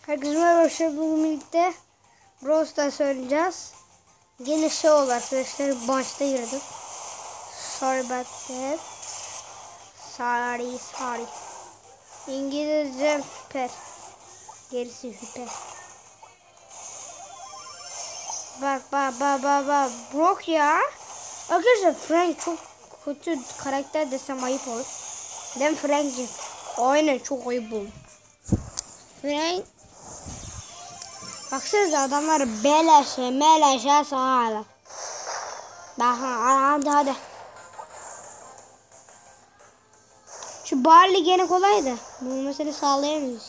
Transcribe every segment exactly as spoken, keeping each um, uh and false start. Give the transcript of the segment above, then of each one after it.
Herkese merhaba arkadaşlar. Bugün birlikte Brawl Stars oynayacağız. Yine şey oldu arkadaşlar. Başta girdim. Sorry about that. Sorry sorry. İngilizce süper. Gerisi süper. Bak bak bak bak bak. Brock ya. Arkadaşlar Frank çok kötü karakter desem ayıp olur. Ben Frank'cim. Aynen çok ayıp olur. Frank. Baksanıza adamlar beleşe meleşe sağlar. Daha hadi hadi. Şu Barley gene kolaydı. Bu mesele sağlayamıyoruz.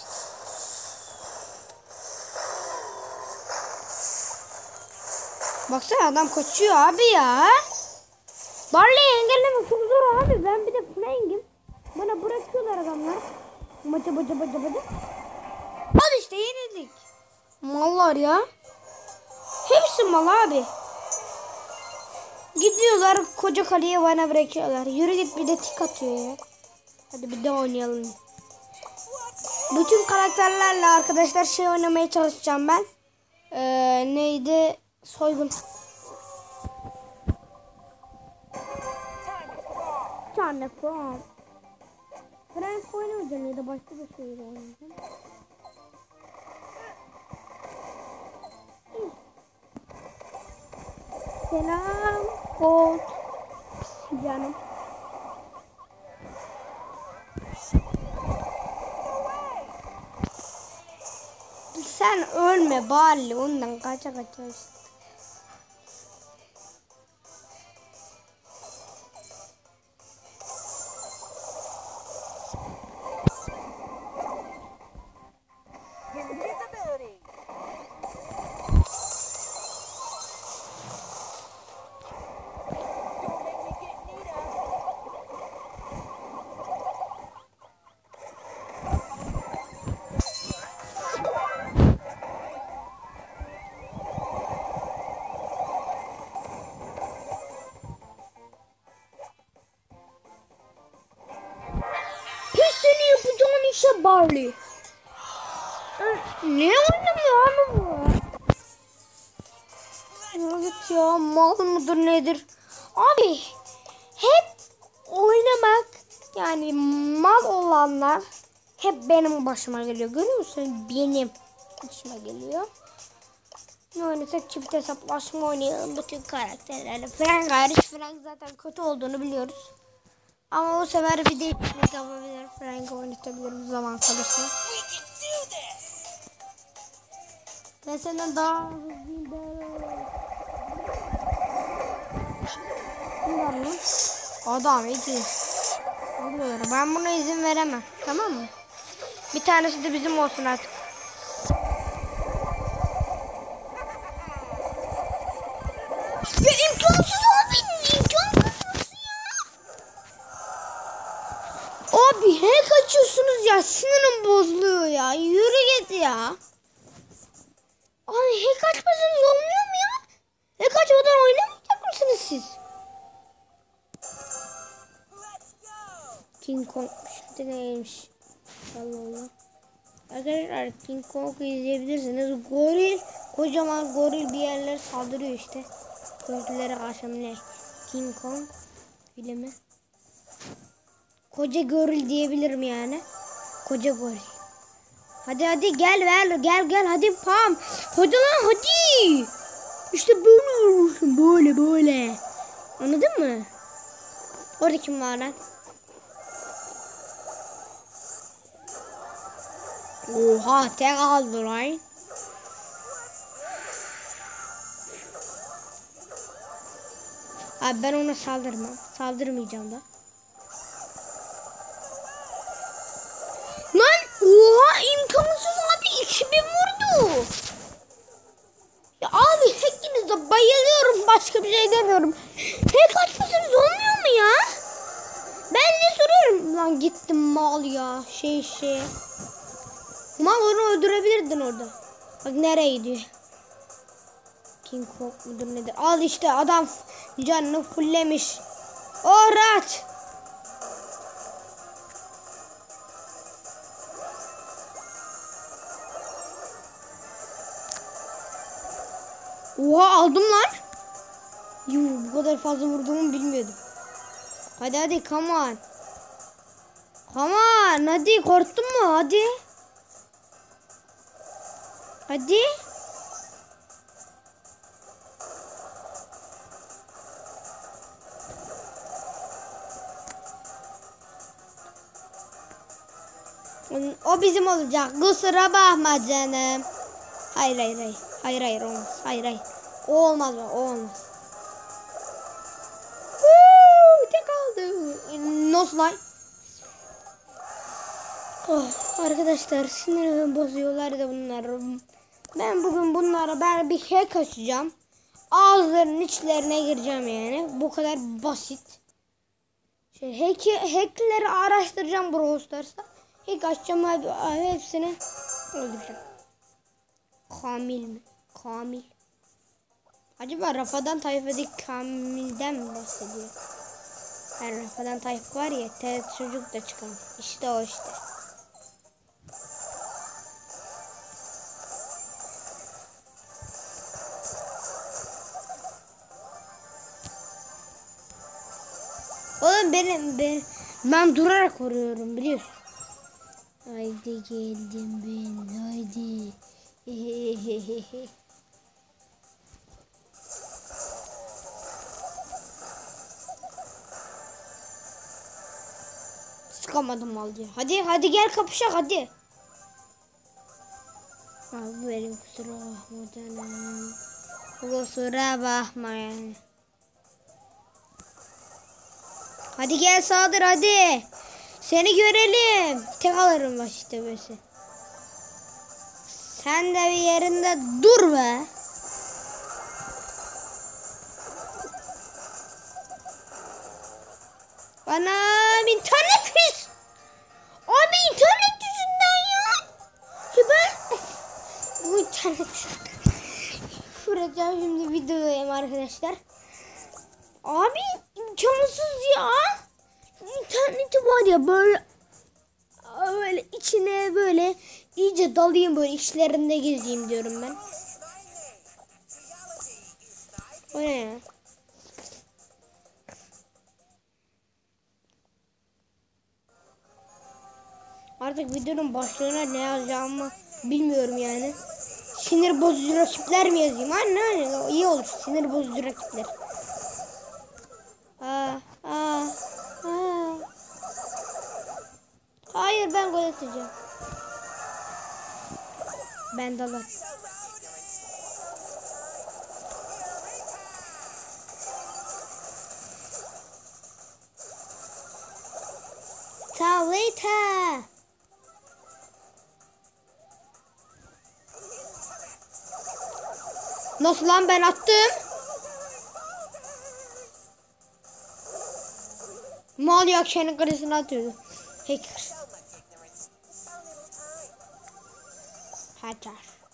Baksana adam kaçıyor abi ya. Barley'i engelleme çok zor abi. Ben bir de Frank'im. Bana bırakıyorlar adamlar. Baca baca baca baca. Al işte yenildik. Mallar ya. Hepsi mal abi. Gidiyorlar koca kaleye bana bırakıyorlar. Yürü git bir de tik atıyor ya. Hadi bir de oynayalım. Bütün karakterlerle arkadaşlar şey oynamaya çalışacağım ben. Ee, neydi? Soygun. Tane from. Frank oynamayacağım ya da başka bir şey oynayacağım. Selam. Colt. Canım. Sen ölme bari ondan kaça kaça işte. Barley. Ne oynamıyor abi bu? Ya git ya, mal mıdır nedir? Abi hep oynamak yani mal olanlar hep benim başıma geliyor. Görüyor musun? Benim başıma geliyor. Ne oynasak çift hesaplaşma oynayalım bütün karakterlerle. Frank hariç, Frank zaten kötü olduğunu biliyoruz. Ama bu sefer bir değişiklik yapabilir. Frank'ı oynatabilirim zaman kalırsa. Ben senden daha hızlıyım. Ne var lan? Adam iki. Ben buna izin veremem. Tamam mı? Bir tanesi de bizim olsun artık. Ya imkansız abi. İmkansız ya. Abi he kaçıyorsunuz ya. Sinirim bozuluyor ya. Yürü git ya. Abi he kaçmasanız olmuyor mu ya? He kaçmadan oynamayacak mısınız siz? King Kong işte neymiş? Allah Allah. Arkadaşlar King Kong'u izleyebilirsiniz. Goril, kocaman goril bir yerlere saldırıyor işte. Görüntülere karşı ne? King Kong filmi. Koca goril diyebilirim yani. Koca goril. Hadi hadi gel ver gel gel hadi pam. Hadi lan hadi. İşte böyle olursun böyle böyle. Anladın mı? Orada kim var lan? Oha tek aldı lan. Abi ben ona saldırmam. Saldırmayacağım da. Lan oha imkansız abi iki bin vurdu. Ya abi hepinize bayılıyorum, başka bir şey demiyorum. Hack açmasanız olmuyor mu ya? Ben de soruyorum. Lan gittim mal ya şey şey. Mal onu öldürebilirdin orada. Bak nereye gidiyor. King Kong mudur nedir? Al işte adam canını fullemiş. Oh rahat. Oha aldım lan. Yuh, bu kadar fazla vurduğumu bilmiyordum. Hadi hadi come on. Come on hadi, korktun mu? Hadi. Hadi. O bizim olacak. Kusura bakma canım. Hayır hayır hayır. Hayır hayır olmaz. Hayır hayır. O olmaz mı? O olmaz. Woo, tek aldı. Nasıl lan? Oh, arkadaşlar sinirimi bozuyorlar da bunlar. Ben bugün bunlara ben bir hack açacağım. Ağızlarının içlerine gireceğim yani. Bu kadar basit. Şey, hack, hackleri araştıracağım Brawl Stars'ta. Hack açacağım abi, abi hepsini öldüreceğim. Kamil mi? Kamil. Acaba Rafadan Tayfa'daki Kamil'den mi bahsediyor? Yani Rafadan Tayfa var ya, T R T çocuk da çıkan. İşte o işte. Oğlum benim ben, ben durarak vuruyorum biliyorsun. Haydi geldim ben, haydi. Sıkamadım aldı. Hadi hadi gel kapışak hadi. Abi benim kusura bakma canım. Kusura bakma yani. Hadi gel saldır hadi. Seni görelim. Tek alırım baş işte böyle. Sen de bir yerinde dur be. Anam internet pis. Abi internet yüzünden ya. Ya ben bu internet vuracağım şimdi, videodayım arkadaşlar. Abi imkansız ya. İnterneti var ya böyle böyle içine böyle iyice dalayım, böyle içlerinde gezeyim diyorum ben. O ne ya? Artık videonun başlığına ne yazacağımı bilmiyorum yani. Sinir bozucu rakipler mi yazayım? Anne anne iyi olur. Sinir bozucu rakipler. Aa, aa, aa. Hayır, ben gol atacağım. Ben dalar. Talita. Nasıl lan, ben attım. Mal ya, kendi karesine atıyordu. Hacker. Hacker.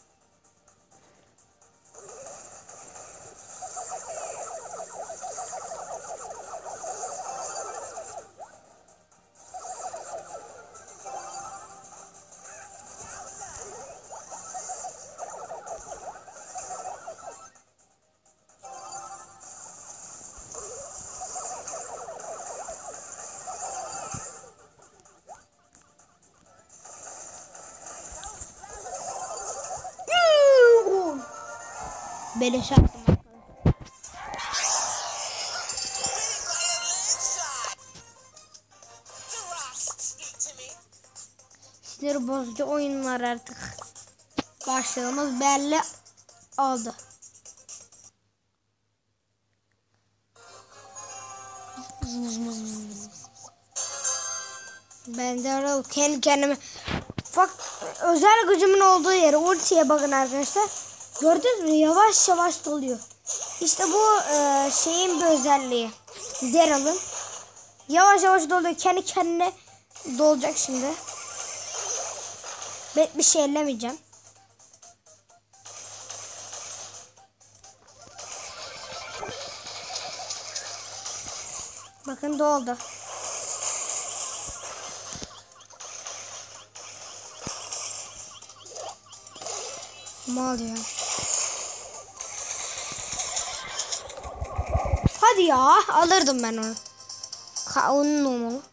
Beleş attım. Sinir bozucu oyunlar artık. Başlığımız belli oldu. Ben de arayıp kendi kendime bak, özel gücümün olduğu yere ultiye bakın arkadaşlar. Gördünüz mü? Yavaş yavaş doluyor. İşte bu e, şeyin bir özelliği. Daryl'ın. Yavaş yavaş doluyor. Kendi kendine dolacak şimdi. Ben bir şey ellemeyeceğim. Bakın doldu. Mal ya. hadi ya. Alırdım ben onu. Ka onun onu.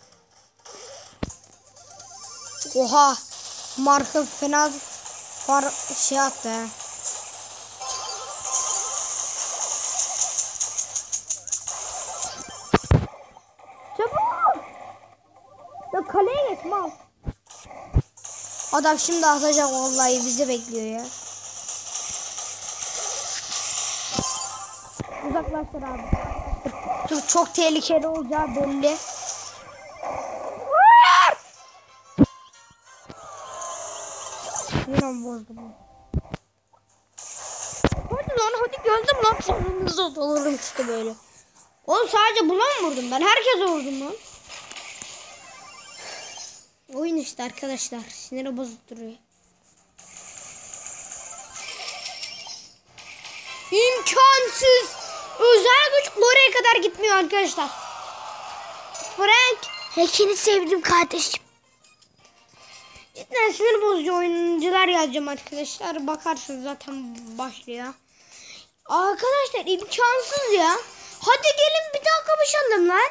Oha. Marka fena var şey attı. He. Çabuk. Ya kaleye geç mal. Adam şimdi atacak vallahi, bizi bekliyor ya. Uzaklaştır abi. Çok, çok tehlikeli olacağı belli. Yine bozdum. Hadi lan hadi geldim lan. Sonunda dolurum işte böyle. Oğlum sadece buna mı vurdum ben? Herkese vurdum lan. Oyun işte arkadaşlar. Siniri bozutturuyor. İmkansız. Özel güç oraya kadar gitmiyor arkadaşlar. Frank. Hack'ini sevdim kardeşim. Cidden sinir bozucu oyuncular yazacağım arkadaşlar. Bakarsınız zaten başlıyor. Arkadaşlar imkansız ya. Hadi gelin bir daha kapışalım lan.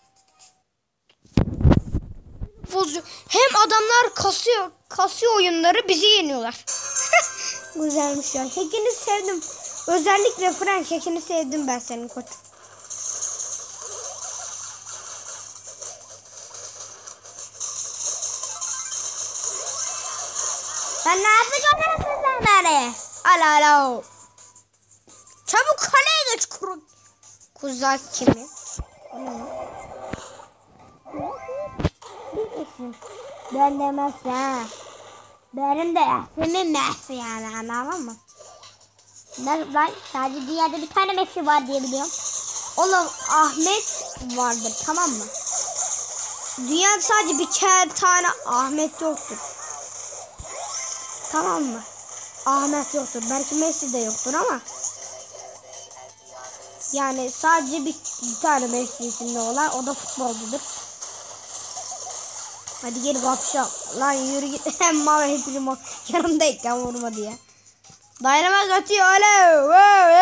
Bozucu. Hem adamlar kasıyor, kasıyor oyunları, bizi yeniyorlar. Güzelmiş ya. Hack'ini sevdim. Özellikle Frank hack'ini sevdim ben senin koç. Sen ne yapacaksın sen beni? Alo alo. Çabuk kaleye geç kuru. Kuzak kimi? Ben demezsem. Benim de ismim Messi yani, anladın mı? Ben, ben sadece dünyada bir tane Messi var diye biliyorum. Oğlum Ahmet vardır, tamam mı? Dünyada sadece bir tane Ahmet yoktur. Tamam mı? Ahmet yoktur. Belki Messi de yoktur ama. Yani sadece bir, bir tane Messi isimli olan, o da futbolcudur. Hadi gel kapışalım. Lan yürü git. Hem mama hepim o yanımdayken vurma diye. Dynamite atıyor. Alo.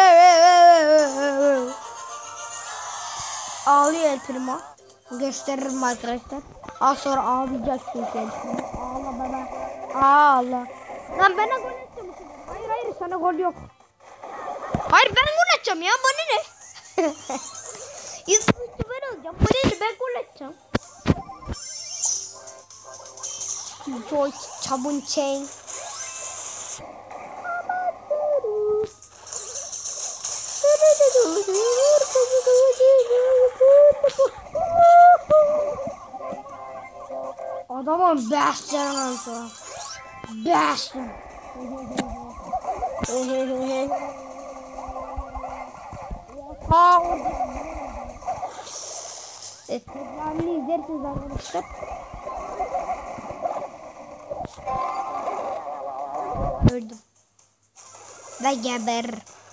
Ağlıyor El Primo. Gösteririm arkadaşlar. Az sonra ağlayacak çünkü El Primo. Ağla bana. Ağla. Lan bana gol atacağım. Hayır hayır, sana gol yok. Hayır ben gol atacağım ya. Bana ne? Yusuf'u ben olacağım. Bana ne? Ben gol atacağım. Joy Çabun Chain. Adamın beş canından sonra. Beş. Aa orada. Evet, tekrarını izlersiniz arkadaşlar. Öldüm. Ve geber.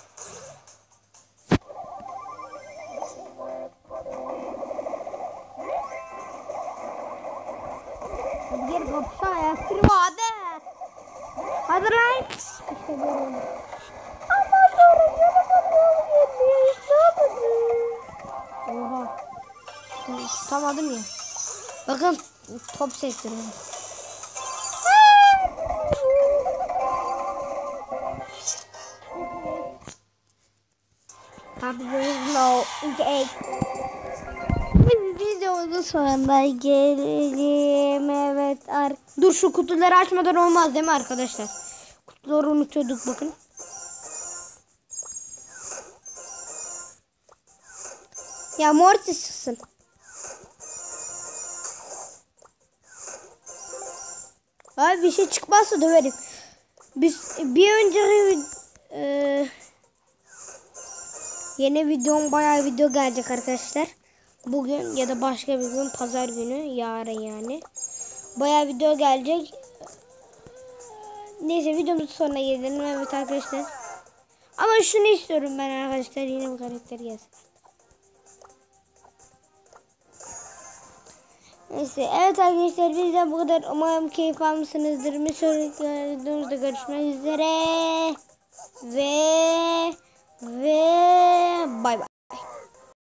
Hadi gel kapışan ayaktırma hadi. Hadi lan. İşte böyle. Ama sonra yanıma gelmiş. Ne yapayım? Oha. Tutamadım ya. Bakın top sektiriyor. Videonun sonuna gelelim. Evet. Dur şu kutuları açmadan olmaz değil mi arkadaşlar? Kutuları unutuyorduk bakın. Ya Mortis çıksın. Abi bir şey çıkmazsa döverim. Biz bir önceki e, yeni videom, bayağı video gelecek arkadaşlar. Bugün ya da başka bir gün, pazar günü, yarın yani. Bayağı video gelecek. Neyse videomuzun sonuna gelelim. Evet arkadaşlar. Ama şunu istiyorum ben arkadaşlar, yeni bir karakter gelsin. Neyse evet arkadaşlar, bizden bu kadar. Umarım keyif almışsınızdır. Bir sonraki videomuzda görüşmek üzere. Ve ve bay bay.